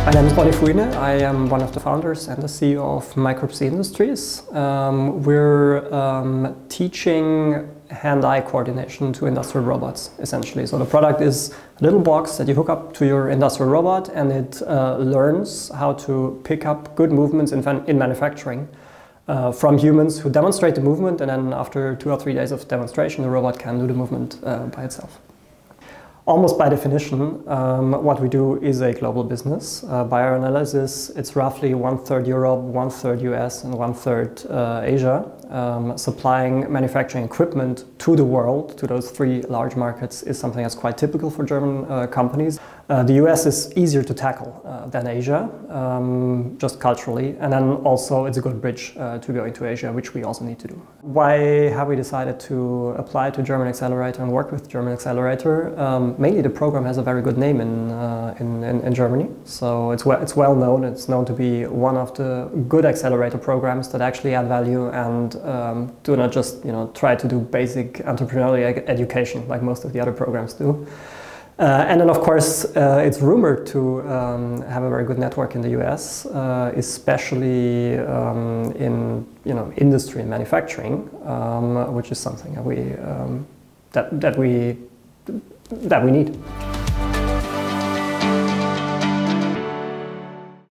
My name is Ronnie Vuine. I am one of the founders and the CEO of Micropsi Industries. We're teaching hand-eye coordination to industrial robots, essentially. So the product is a little box that you hook up to your industrial robot, and it learns how to pick up good movements in manufacturing from humans who demonstrate the movement, and then after 2 or 3 days of demonstration, the robot can do the movement by itself. Almost by definition, what we do is a global business. By our analysis, it's roughly 1/3 Europe, 1/3 US, and 1/3 Asia. Supplying manufacturing equipment to the world, to those 3 large markets, is something that's quite typical for German companies. The US is easier to tackle than Asia, just culturally, and then also it's a good bridge to go into Asia, which we also need to do. Why have we decided to apply to German Accelerator and work with German Accelerator? Mainly the program has a very good name in Germany, so it's well known. It's known to be one of the good accelerator programs that actually add value and do not just try to do basic entrepreneurial education like most of the other programs do. And then, of course, it's rumored to have a very good network in the US, especially in industry and manufacturing, which is something that we need.